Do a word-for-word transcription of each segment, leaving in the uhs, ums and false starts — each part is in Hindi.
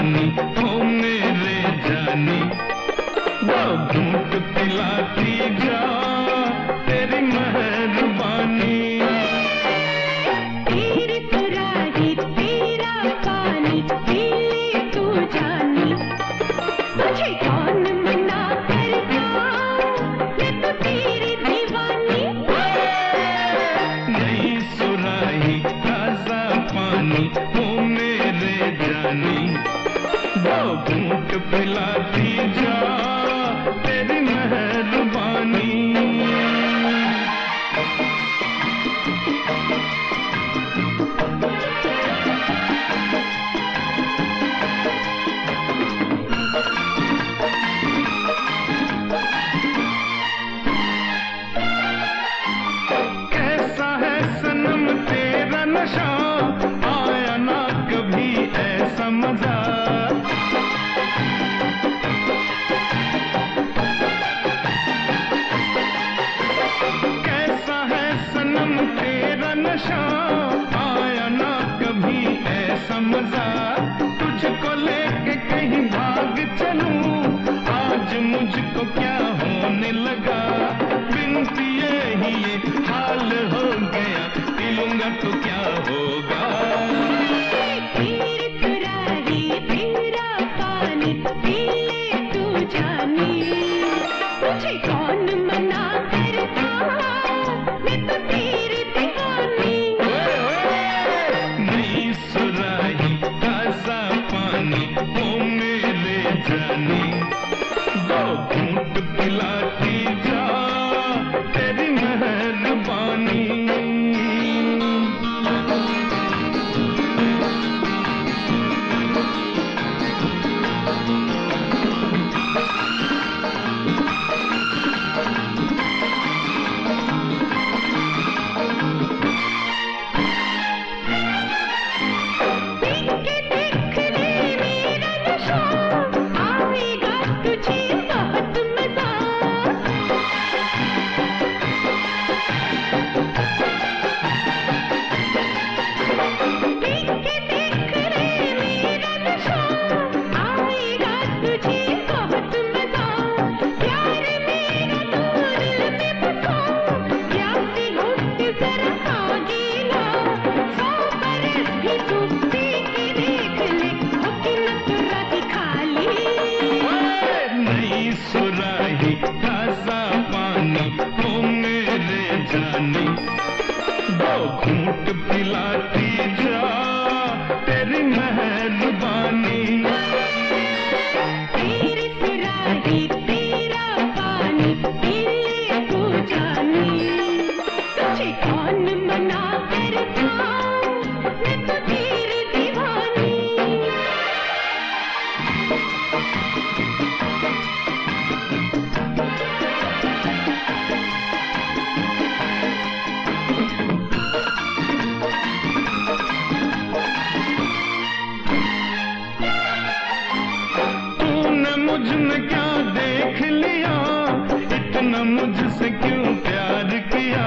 पानी ओ मेरे जानी, दो घूंट पिलाती जा तेरी मेहरबानी। तेरी सुराही तेरा पानी पी ले तू जानी, मुझे कौन मना करता, मैं तो तेरी दीवानी। नई सुराही ताजा पानी ओ मेरे जानी, दो घूंट पिलाती जा तेरी मेहरबानी। कैसा है सनम तेरा नशा, आया ना कभी ऐसा मजा। कैसा है सनम तेरा नशा, आया ना कभी ऐसा मजा। तुझको लेके कहीं भाग चलूं, आज मुझको क्या होने लगा। बिन पिए ही ये हाल हो गया, पी लूंगा तो क्या होगा। तेरी सुराही तेरा पानी पी ले तू जानी, मुझे कौन मना करता, मैं तो तेरी दीवानी। नई सुराही ताजा पानी ओ मेरे जानी, दो घूंट पिलाती जा तेरी मेहरबानी। देख के देख ले मेरा नशा, आएगा तुझे बहुत मजा। देख के देख ले मेरा नशा, आएगा तुझे बहुत मजा। प्यार मेरा तू दिल में बसा, प्यासी होके जरा आगे ला। सौ बरस भी तू पी के देख ले, होके न सुराही खाली। नई सुराही ताजा पानी ओ मेरे जानी, दो घूंट पिलाती जा तेरी मेहरबानी। तेरी सुराही तेरा पानी पी ले तू जानी, तुझे कौन मना करता, मैं तो तेरी दीवानी। तूने मुझ में क्या देख लिया, इतना मुझसे क्यों प्यार किया।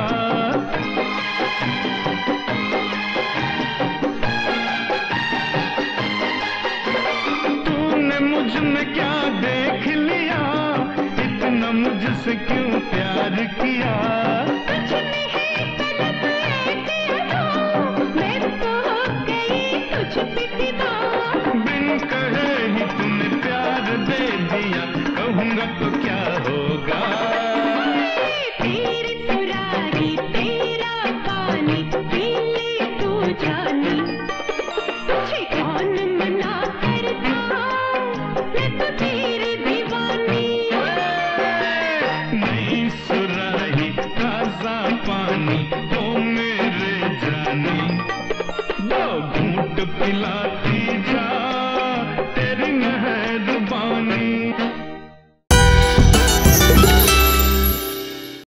तूने मुझ में क्या देख लिया, इतना मुझसे क्यों प्यार किया। तुझ में है तलब ऐसी अदा, मैं तो हो गई तुझ पे फिदा। बिन कहे ही तूने प्यार दे दिया, कहूँगा तो क्या होगा। तेरी सुराही तेरा पानी पी ले तू जानी, तुझे कौन मना करता, मैं तो तेरी दीवानी। नई सुराही ताजा पानी ओ मेरे जानी,